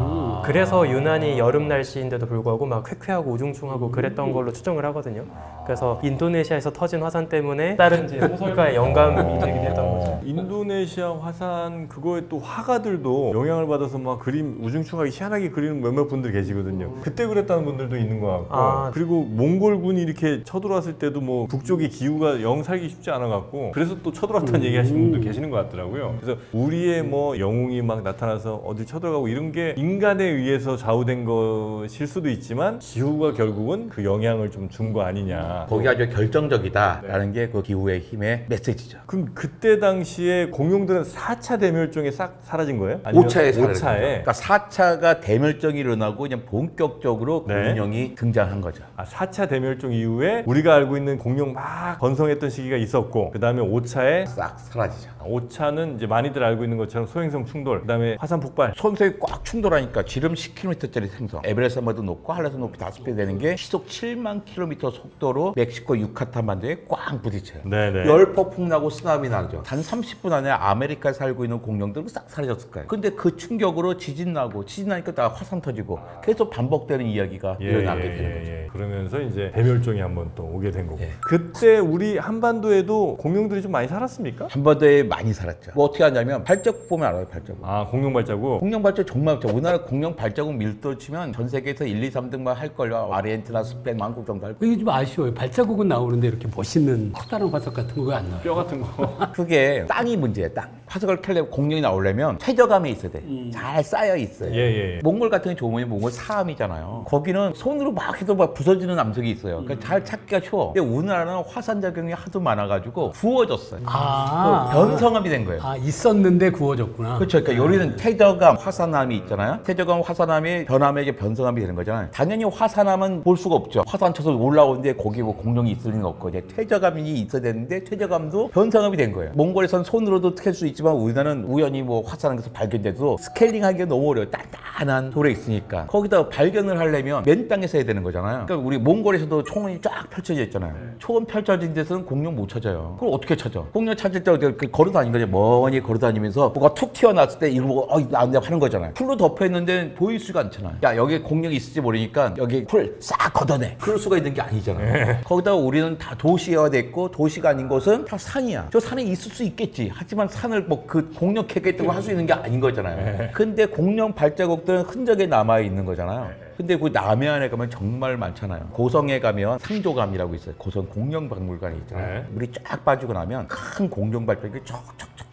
그래서 유난히 여름 날씨인데도 불구하고 막 쾌쾌하고 우중충하고 그랬던 걸로 추정을 하거든요. 그래서 인도네시아에서 터진 화산 때문에 다른 이제 소설가의 영감이 되기도 했던 거죠. 인도네시아 화산 그거에 또 화가들도 영향을 받아서 막 그림 우중충하게 희한하게 그리는 몇몇 분들 계시거든요. 그때 그랬다는 분들도 있는 것 같고 아. 그리고 몽골군이 이렇게 쳐들어왔을 때도 뭐 북쪽의 기후가 영 살기 쉽지 않아 갖고 그래서 또 쳐들어왔다는 얘기 하시는 분도 계시는 것 같더라고요. 그래서 우리의 뭐 영웅이 막 나타나서 어디 쳐들어가고 이런 게 인간에 의해서 좌우된 것일 수도 있지만 기후가 결국은 그 영향을 좀 준 거 아니냐. 거기 아주 결정적이다라는 게 그 기후의 힘의 메시지죠. 그럼 그때 당시에 공룡들은 4차 대멸종에 싹 사라진 거예요? 아니면 5차에 사라진 5차에? 거죠. 그러니까 4차가 대멸종이 일어나고 그냥 본격적으로 네. 공룡이 등장한 거죠. 4차 대멸종 이후에 우리가 알고 있는 공룡 막 번성했던 시기가 있었고 그 다음에 5차에 싹 사라지죠. 5차는 이제 많이들 알고 있는 것처럼 소행성 충돌 그 다음에 화산 폭발 손수에 꽉 충돌하니까 지름 10km짜리 생성 에베레스트 산맥도 높고 한라산 높이 5배 되는 게 시속 7만 킬로미터 속도로 멕시코 유카탄 반도에 꽉 부딪혀요. 네네. 열폭풍 나고 쓰나미 나죠. 단 30분 안에 아메리카에 살고 있는 공룡들은 싹 사라졌을 거예요. 근데 그 충격으로 지진 나고 지진 나니까 다 화산 터지고 계속 반복되는 이야기가 일어나게 되는 거죠. 그러면서 이제 대멸종이 한번 또 오게 된 거고 예. 그때 우리 한반도에도 공룡들이 좀 많이 살았습니까? 한반도에 많이 살았죠. 뭐 어떻게 하냐면 발자국 보면 알아요. 발자국. 아 공룡 발자국 공룡 발자국 정말 많죠. 우리나라 공룡 발자국 밀도 치면 전 세계에서 1, 2, 3등만 할걸요. 아르헨티나, 스페인, 한국 정도 할 거예요. 이게 좀 아쉬워요. 발자국은 나오는데 이렇게 멋있는 커다란 화석 같은 거 왜 안 나와요? 뼈 같은 거 그게 땅이 문제예요. 땅. 화석을 캐려면 공룡이 나오려면 퇴적감이 있어야 돼. 잘 쌓여 있어요. 예. 몽골 같은 게 좋은 게 몽골 사암이잖아요. 거기는 손으로 막 해도 막 부서지는 암석이 있어요. 그러니까 잘 찾기가 쉬워. 근데 우리나라는 화산 작용이 하도 많아가지고 구워졌어요. 아, 변성암이 된 거예요. 아 있었는데 구워졌구나. 그렇죠. 그러니까 요리는 퇴적암, 화산암이 있잖아요. 퇴적암, 화산암이 변암에 이제 변성암이 되는 거잖아요. 당연히 화산암은 볼 수가 없죠. 화산 쳐서 올라오는데 거기 뭐 공룡이 있을 리는 없고 이제 퇴적암이 있어야 되는데 퇴적암도 변성암이 된 거예요. 몽골에선 손으로도 캘 수 있지만 우리나라는 우연히 뭐 화산에서 발견돼도 스케일링하기가 너무 어려워요. 단단한 돌에 있으니까 거기다 발견을 하려면 맨 땅에서 해야 되는 거잖아요. 그러니까 우리 몽골에서도 초원이 쫙 펼쳐져 있잖아요. 초원 펼쳐진 데서는 공룡 못 찾아요. 그걸 어떻게 찾아? 공룡 찾을 때 어떻게 걸어 다니는 거죠. 멀리 걸어 다니면서 뭐가 툭 튀어나왔을 때 이거 보고 나온다 하는 거잖아요. 풀로 덮여 있는데 보일 수가 않잖아요. 야 여기 공룡이 있을지 모르니까 여기 풀 싹 걷어내. 그럴 수가 있는 게 아니잖아요. 거기다가 우리는 다 도시화가 됐고 도시가 아닌 곳은 다 산이야. 저 산에 있을 수 있겠지. 하지만 산을 뭐 그 공룡 캐겠다고 할 수 있는 게 아닌 거잖아요. 근데 공룡 발자국들은 흔적에 남아 있는 거잖아요. 근데 그 남해안에 가면 정말 많잖아요. 고성에 가면 상조감이라고 있어요. 고성 공룡박물관이 있잖아요. 네. 물이 쫙 빠지고 나면 큰 공룡 발자국이 촉촉촉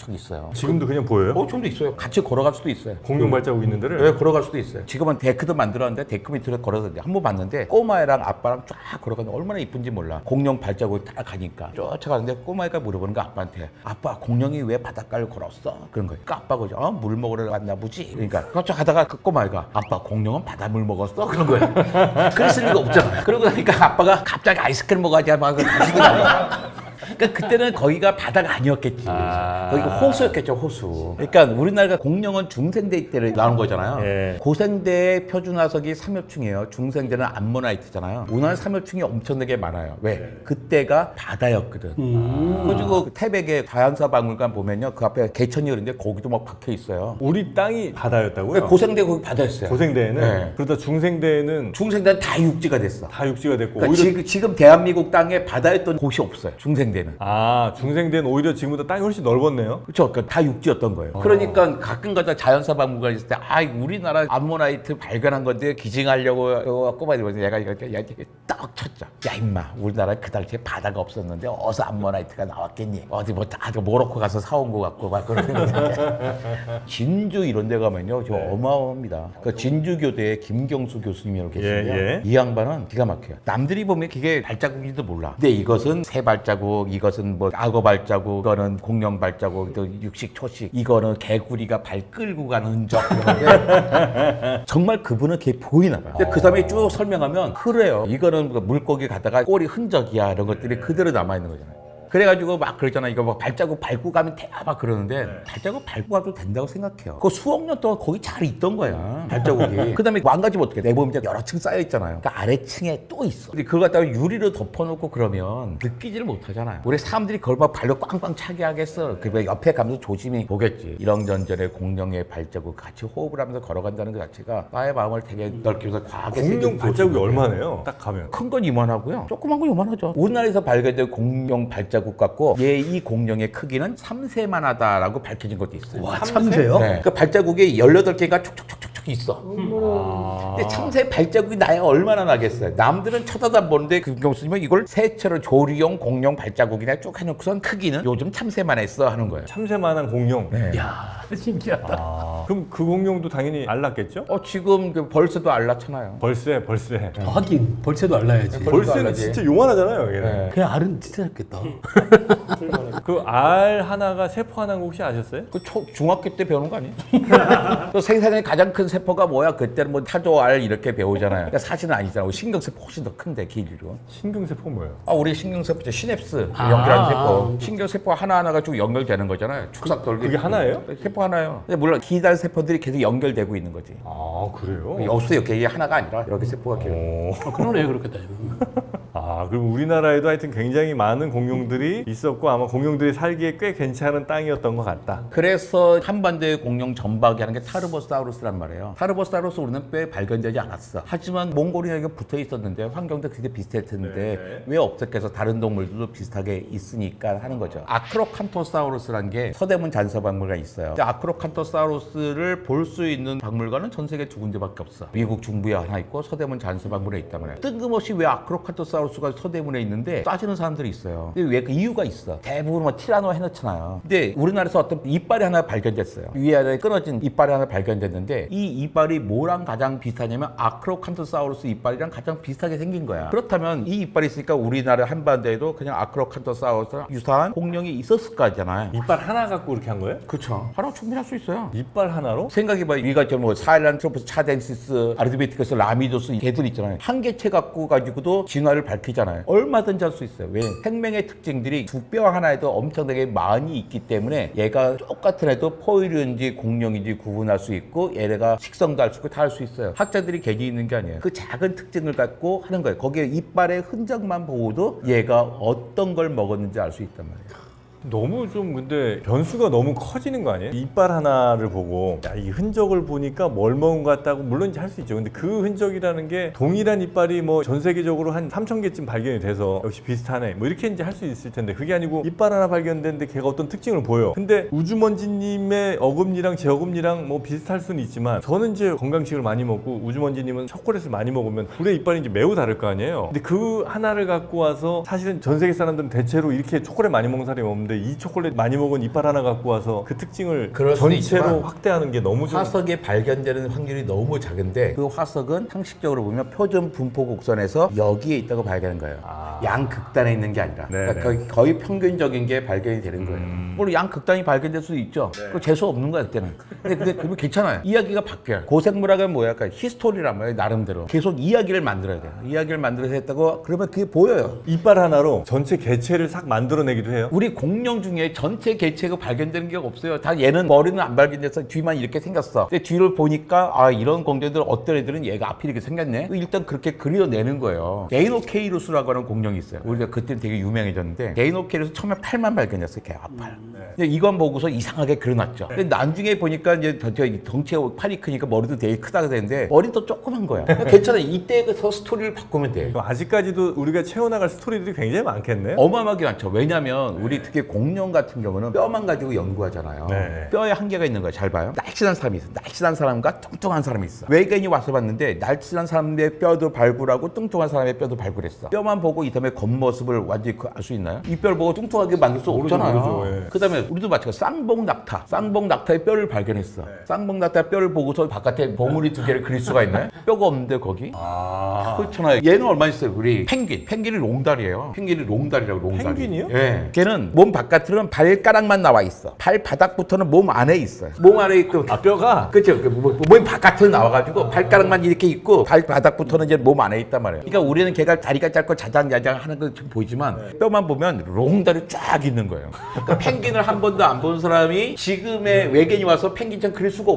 척척 있어요. 지금도 그냥 보여요? 좀도 있어요. 같이 걸어갈 수도 있어요. 공룡 발자국 있는 데를? 네, 걸어갈 수도 있어요. 지금은 데크도 만들었는데 데크 밑으로 걸어서 한번 봤는데 꼬마애랑 아빠랑 쫙 걸어가는데 얼마나 이쁜지 몰라. 공룡 발자국이 딱 가니까 쫓아가는데 꼬마애가 물어보는 거 아빠한테, 아빠 공룡이 왜 바닷가를 걸었어? 그런 거예요. 그러니까 아빠가 물 먹으러 갔나 보지? 그러니까 쫓아가다가 그 꼬마애가 아빠 공룡은 바닷물 먹었어? 그런 거예요. 그랬을 리가 없잖아요. 그러고 나니까 아빠가 갑자기 아이스크림 먹어야지 막 가시더라고요. 그러니까 그때는 거기가 바다가 아니었겠지. 거기가 호수였겠죠, 호수. 그러니까 우리나라가 공룡은 중생대 때를 나온 거잖아요. 예. 고생대 표준화석이 삼엽충이에요. 중생대는 암모나이트잖아요. 우리나라 삼엽충이 엄청나게 많아요. 왜? 그때가 바다였거든. 그리고 태백의 자연사 박물관 보면요, 그 앞에 개천이 그런데 거기도 막 박혀 있어요. 우리 땅이 바다였다고요? 고생대 거기 바다였어요. 고생대에는? 네. 그러다 중생대에는 중생대는 다 육지가 됐어. 다 육지가 됐고 그러니까 오히려 지금 대한민국 땅에 바다였던 곳이 없어요. 중생대는. 중생대는 오히려 지금보다 땅이 훨씬 넓었네요. 그렇죠. 그러니까 다 육지였던 거예요. 그러니까 가끔가다 자연사 박물관 있을 때, 우리나라 암모나이트 발견한 건데 기증하려고 꼬마들이 얘가 딱 쳤죠. 야 임마, 우리나라 그 당시에 바다가 없었는데 어디서 암모나이트가 나왔겠니? 어디 모로코 가서 사온 거 같고 막 그러는데 진주 이런 데 가면요, 저 어마어마합니다. 그 진주교대에 김경수 교수님이라고 계시고요. 이 양반은 기가 막혀요. 남들이 보면 그게 발자국인지도 몰라. 근데 이것은 새 발자국, 이것은 뭐 악어 발자국, 이거는 공룡 발자국, 또 육식 초식, 이거는 개구리가 발 끌고 가는 흔적. 그런데 정말 그분은 그게 보이나 봐요. 근데 그 다음에 쭉 설명하면 그래요. 이거는 물고기 가다가 꼬리 흔적이야, 이런 것들이 그대로 남아 있는 거잖아요. 그래가지고 막 그러잖아. 이거 막 발자국 밟고 가면 돼. 막 그러는데 발자국 밟고 가도 된다고 생각해요. 그 수억 년 동안 거기 잘 있던 거야, 발자국이. 그 다음에 망가지면 어떻게 돼? 내보면 이제 여러 층 쌓여 있잖아요. 그러니까 아래층에 또 있어. 근데 그걸 갖다가 유리로 덮어놓고 그러면 느끼지를 못하잖아요. 우리 사람들이 그걸 막 발로 꽝꽝 차게 하겠어. 그 옆에 가면서 조심히 보겠지. 이런저런의 공룡의 발자국 같이 호흡을 하면서 걸어간다는 것 자체가 나의 마음을 되게 넓히면서 과하게 공룡 발자국이 얼마나요? 딱 가면 큰 건 이만하고요. 조그만 건 요만하죠. 우리나라에서 발견된 공룡 발자국 같고 이 공룡의 크기는 3세만 하다라고 밝혀진 것도 있어요. 와, 참새요? 네. 그 발자국이 18개가 촉촉촉촉 있어. 근데 참새 발자국이 나야 얼마나 나겠어요. 남들은 쳐다도 안 보는데 그 교수님은 이걸 새처럼 조리용 공룡 발자국이나 쭉 해놓고선 크기는 요즘 참새만 했어 하는 거예요. 참새만한 공룡. 네. 야, 신기하다. 그럼 그 공룡도 당연히 알랐겠죠? 지금 그 벌새도 알랐잖아요. 벌새. 하긴 벌새도 알라야지. 벌새는 알라지. 진짜 요만하잖아요. 얘는. 네. 그 알은 진짜 작겠다. 그 알 하나가 세포 하나인 거 혹시 아셨어요? 그 중학교 때 배우는 거 아니에요? 또 생산의 가장 큰 세포가 뭐야? 그때는 뭐 타조알 이렇게 배우잖아요. 그러니까 사실은 아니잖아요. 신경세포 훨씬 더 큰데 길이로. 신경세포 뭐예요? 우리 신경세포 시냅스 연결하는 세포. 신경세포 하나하나가 쭉 연결되는 거잖아요. 축삭 돌기. 그게 하나예요? 세포 하나예요. 근데 물론 기다란 세포들이 계속 연결되고 있는 거지. 그래요? 없어요. 이게 하나가 아니라 이렇게 세포가 계속. 그러네, 그렇게 따지면. 그럼 우리나라에도 하여튼 굉장히 많은 공룡들이 있었고 아마 공룡들이 살기에 꽤 괜찮은 땅이었던 것 같다. 그래서 한반도의 공룡 전박이 하는 게 타르보사우루스란 말이에요. 타르보사우루스 우리는 꽤 발견되지 않았어. 하지만 몽골이랑 붙어 있었는데 환경도 그때 비슷했는데 왜 없었겠어? 다른 동물들도 비슷하게 있으니까 하는 거죠. 아크로칸토사우루스란 게 서대문 잔서박물관에 있어요. 아크로칸토사우루스를 볼 수 있는 박물관은 전 세계 2군데밖에 없어. 미국 중부에 하나 있고 서대문 잔서박물관에 있단 말이에요. 뜬금없이 왜 아크로칸토사우루스가 서대문에 있는데 따지는 사람들이 있어요. 근데 왜 그 이유가 있어. 대부분 뭐 티라노 해놓잖아요. 근데 우리나라에서 어떤 이빨이 하나 발견됐어요. 위아래 끊어진 이빨이 하나 발견됐는데 이 이빨이 뭐랑 가장 비슷하냐면 아크로칸토사우루스 이빨이랑 가장 비슷하게 생긴 거야. 그렇다면 이 이빨이 있으니까 우리나라 한반도에도 그냥 아크로칸토사우루스랑 유사한 공룡이 있었을 거잖아요. 이빨 하나 갖고 이렇게 한 거예요? 그렇죠. 하나 충분할 수 있어요. 이빨 하나로? 생각해봐. 우리가 뭐 사일란트로푸스, 차덴시스, 아르드베티커스, 라미도스 개들 있잖아요. 한 개체 갖고 가지고도 진화를 밝히잖아요. 얼마든지 할 수 있어요. 왜? 생명의 특징들이 두 뼈 하나에도 엄청나게 많이 있기 때문에 얘가 똑같은 애도 포유류인지 공룡인지 구분할 수 있고 얘네가 식성도 알 수 있고 다 할 수 있어요. 학자들이 괜히 있는 게 아니에요. 그 작은 특징을 갖고 하는 거예요. 거기에 이빨의 흔적만 보고도 얘가 어떤 걸 먹었는지 알 수 있단 말이에요. 너무 좀 근데 변수가 너무 커지는 거 아니에요? 이빨 하나를 보고 이 흔적을 보니까 뭘 먹은 것 같다고 물론 이제 할 수 있죠. 근데 그 흔적이라는 게 동일한 이빨이 뭐 전 세계적으로 한 3,000개쯤 발견이 돼서 역시 비슷하네 뭐 이렇게 이제 할 수 있을 텐데 그게 아니고 이빨 하나 발견됐는데 걔가 어떤 특징을 보여. 근데 우주먼지님의 어금니랑 제 어금니랑 뭐 비슷할 수는 있지만 저는 이제 건강식을 많이 먹고 우주먼지님은 초콜릿을 많이 먹으면 둘의 이빨이 이제 매우 다를 거 아니에요. 근데 그 하나를 갖고 와서 사실은 전 세계 사람들은 대체로 이렇게 초콜릿 많이 먹는 사람이 없는데 있는데 이 초콜릿 많이 먹은 이빨 하나 갖고 와서 그 특징을 그럴 수도 전체로 있지만 확대하는 게 너무 좀 화석에 발견되는 확률이 너무 작은데 그 화석은 상식적으로 보면 표준 분포 곡선에서 여기에 있다고 발견한 거예요. 양극단에 있는 게 아니라 네네. 그러니까 거의 평균적인 게 발견이 되는 거예요. 물론 양극단이 발견될 수도 있죠. 그 재수 없는 거야 그때는. 근데 그러면 괜찮아요. 이야기가 바뀌어요. 고생물학은 뭐야? 그러니까 히스토리란 말이에요. 나름대로 계속 이야기를 만들어야 돼요. 이야기를 만들어서 했다고 그러면 그게 보여요. 이빨 하나로 전체 개체를 싹 만들어내기도 해요. 우리 공룡 중에 전체 개체가 발견되는 게 없어요. 다 얘는 머리는 안 발견돼서 뒤만 이렇게 생겼어. 근데 뒤를 보니까 아 이런 공룡들 어떤 애들은 얘가 앞이 이렇게 생겼네. 일단 그렇게 그려내는 거예요. 데이노케이루스라고 하는 공룡이 있어요. 우리가 그때는 되게 유명해졌는데 데이노케이루스 처음에 팔만 발견했어요. 걔 앞팔. 근데 이건 보고서 이상하게 그려놨죠. 근데 나중에 보니까 이제 덩치가 팔이 크니까 머리도 되게 크다고 되는데 머리는 또 조그만 거야. 괜찮아. 이때부터 스토리를 바꾸면 돼. 그럼 아직까지도 우리가 채워나갈 스토리들이 굉장히 많겠네. 어마어마하게 많죠. 왜냐면 우리 특히 공룡 같은 경우는 뼈만 가지고 연구하잖아요. 네. 뼈에 한계가 있는 거예요. 잘 봐요. 날씬한 사람이 있어. 날씬한 사람과 뚱뚱한 사람이 있어. 외계인이 와서 봤는데 날씬한 사람의 뼈도 발굴하고 뚱뚱한 사람의 뼈도 발굴했어. 뼈만 보고 이 사람의 겉모습을 완전히 알 수 있나요? 이 뼈를 보고 뚱뚱하게 만들 수 없잖아요. 모르죠. 예. 그다음에 우리도 마찬가지. 쌍봉낙타. 쌍봉낙타의 뼈를 발견했어. 쌍봉낙타 뼈를 보고서 바깥에 봉우리 두 개를 그릴 수가 있나요? 뼈가 없는데 거기? 그렇잖아요. 얘는 얼마 있어요? 우리 펭귄. 펭귄이 롱다리예요. 펭귄이 롱다리라고 롱다리. 펭귄이요? 예. 걔는 몸 바깥으로는 발가락만 나와 있어. 발바닥부터는 몸 안에 있어요. 몸 안에 있고 뼈가 그렇죠. 몸 바깥으로 나와가지고 발가락만 이렇게 있고 발바닥부터는 이제 몸 안에 있단 말이에요. 그러니까 우리는 걔가 다리가 짧고 자장자장 하는 건 좀 보이지만 뼈만 보면 롱다리 쫙 있는 거예요. 그러니까 펭귄을 한 번도 안 본 사람이 지금의 외계인이 와서 펭귄처럼 그릴 수가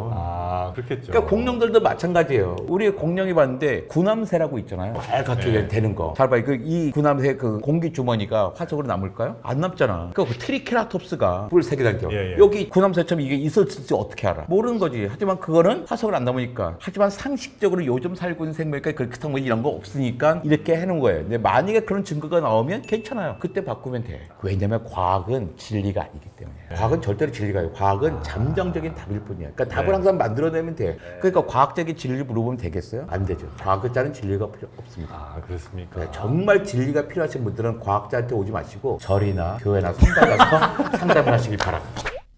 없어. 그렇겠죠. 그러니까 공룡들도 마찬가지예요. 우리 공룡이 봤는데 구남새라고 있잖아요. 빨갛게 되는 거. 잘 봐요. 이 구남새 그 공기 주머니가 화석으로 남을까요? 안 남잖아. 그 트리케라톱스가 뿔 세 개 달죠. 예. 여기 구남새처럼 이게 있었을지 어떻게 알아? 모르는 거지. 하지만 그거는 화석을 안 남으니까. 하지만 상식적으로 요즘 살고 있는 생물이니까 그렇게 뭐 이런 거 없으니까 이렇게 해놓은 거예요. 근데 만약에 그런 증거가 나오면 괜찮아요. 그때 바꾸면 돼. 왜냐면 과학은 진리가 아니기 때문에. 과학은 절대로 진리가 아니에요. 과학은 잠정적인 답일 뿐이야. 그러니까 답을 항상 만들어내면 돼. 그러니까 과학적인 진리를 물어보면 되겠어요? 안 되죠. 과학자는 진리가 필요 없습니다. 그렇습니까? 네, 정말 진리가 필요하신 분들은 과학자한테 오지 마시고 절이나 교회나 성당 가서 상담을 하시길 바랍니다.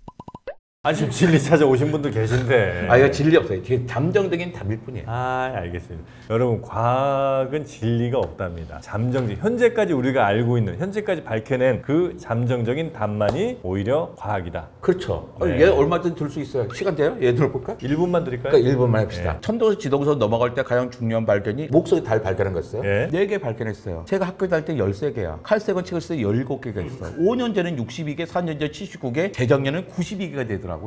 아니 지금 진리 찾아오신 분도 계신데. 이거 진리 없어요. 이게 잠정적인 답일 뿐이에요. 알겠습니다. 여러분 과학은 진리가 없답니다. 잠정적 현재까지 우리가 알고 있는 현재까지 밝혀낸 그 잠정적인 답만이 오히려 과학이다. 그렇죠. 네. 얘 얼마든지 들 수 있어요. 시간 돼요? 얘 들어볼까? 1분만 드릴까요? 그러니까 1분만 해봅시다. 천도에서 지동선 넘어갈 때 가장 중요한 발견이 목성의 달 발견한 거였어요. 예. 4개 발견했어요. 제가 학교 다닐 때 13개야. 칼색은 책을 쓰 17개가 있어. 5년 전엔 62개, 4년 전 79개, 재작년은 92개가 되더라고요.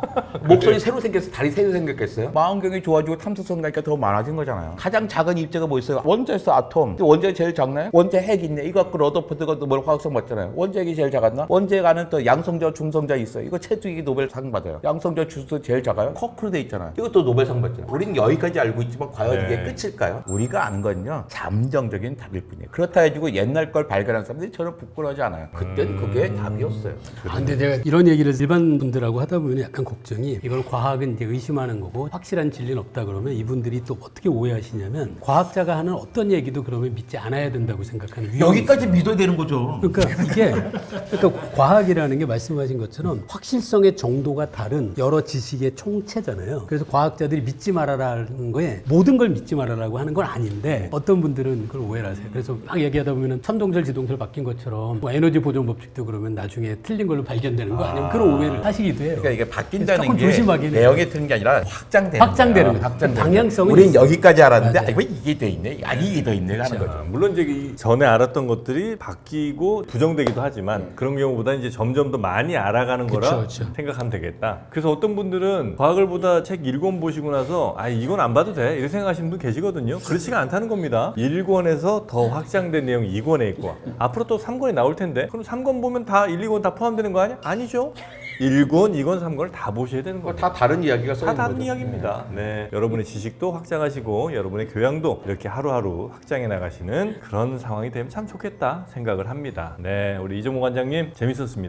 목성이 새로 생겨서 달이 새로 생겼겠어요? 망원경이 좋아지고 탐사선 가니까 더 많아진 거잖아요. 가장 작은 입자가 뭐 있어요? 원자에서 아톰. 근데 원자가 제일 작나요? 원자 핵 있네. 이거 갖고 러더포드가 뭘 화학성 맞잖아요. 원자핵이 제일 작았나? 원자핵 안에 또 양성자, 중성자 있어요. 이거 체두익이 노벨상 받아요. 양성자 주소 제일 작아요? 커크로 돼 있잖아요. 이것도 노벨상 받잖아요. 우리는 여기까지 알고 있지만 과연 이게 끝일까요? 우리가 아는 건요. 잠정적인 답일 뿐이에요. 그렇다 해가지고 옛날 걸 발견한 사람들이 전혀 부끄러워하지 않아요. 그때는 그게 답이었어요. 근데 내가 이런 얘기를 일반 분들하고 하다 보면 약간 걱정이 이걸 과학은 이제 의심하는 거고 확실한 진리는 없다 그러면 이분들이 또 어떻게 오해하시냐면 과학자가 하는 어떤 얘기도 그러면 믿지 않아야 된다고 생각하는 위험이 여기까지 믿어야 되는 거죠. 그러니까 이게 과학이라는 게 말씀하신 것처럼 확실성의 정도가 다른 여러 지식의 총체잖아요. 그래서 과학자들이 믿지 말아라는 거에 모든 걸 믿지 말아라고 하는 건 아닌데 어떤 분들은 그걸 오해를 하세요. 그래서 막 얘기하다 보면 천동설 지동설 바뀐 것처럼 뭐 에너지 보존 법칙도 그러면 나중에 틀린 걸로 발견되는 거 아니면 그런 오해를 하시기도 해요. 그러니까 이게 바뀐다는 조금 게 조심하긴 해요. 내용이 트는 게 아니라 확장되는 확장되는 거예요. 거죠. 방향성은 우린 있어요. 여기까지 알았는데 맞아요. 왜 이게 더 있네? 이게 더 있네 하는 거죠. 물론 이제 이 전에 알았던 것들이 바뀌고 부정되기도 하지만 그런 경우보다 이제 점점 더 많이 알아가는 거라 그쵸. 생각하면 되겠다. 그래서 어떤 분들은 과학을 보다 책 1권 보시고 나서 이건 안 봐도 돼 이렇게 생각하시는 분 계시거든요. 그렇지가 않다는 겁니다. 1권에서 더 확장된 내용이 2권에 있고 앞으로 또 3권이 나올 텐데 그럼 3권 보면 다 1, 2권 다 포함되는 거 아니야? 아니죠. 1권, 2권, 3권을 다 보셔야 되는 거예요. 다 다른 이야기가 써 다 있는 다른 거죠. 이야기입니다. 네, 여러분의 지식도 확장하시고 여러분의 교양도 이렇게 하루하루 확장해 나가시는 그런 상황이 되면 참 좋겠다 생각을 합니다. 네, 우리 이종호 관장님 재밌었습니다.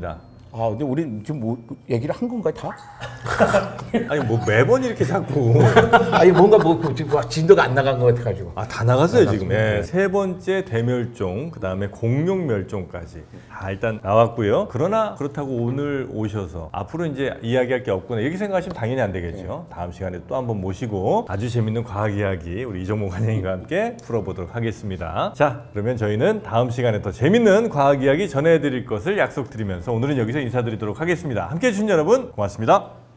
아, 근데 우리 지금 뭐 얘기를 한 건가요, 다? 아니 뭐 매번 이렇게 자꾸 아니, 뭔가 지금 진도가 안 나간 것 같아가지고. 아, 다 나갔어요 지금. 예. 세 번째 대멸종, 그 다음에 공룡 멸종까지 다 일단 나왔고요. 그러나 그렇다고 오늘 오셔서 앞으로 이제 이야기할 게 없구나 이렇게 생각하시면 당연히 안 되겠죠. 다음 시간에 또 한번 모시고 아주 재밌는 과학 이야기 우리 이정모 관장님과 함께 풀어보도록 하겠습니다. 자, 그러면 저희는 다음 시간에 더 재밌는 과학 이야기 전해드릴 것을 약속드리면서 오늘은 여기서 인사드리도록 하겠습니다. 함께해 주신 여러분 고맙습니다.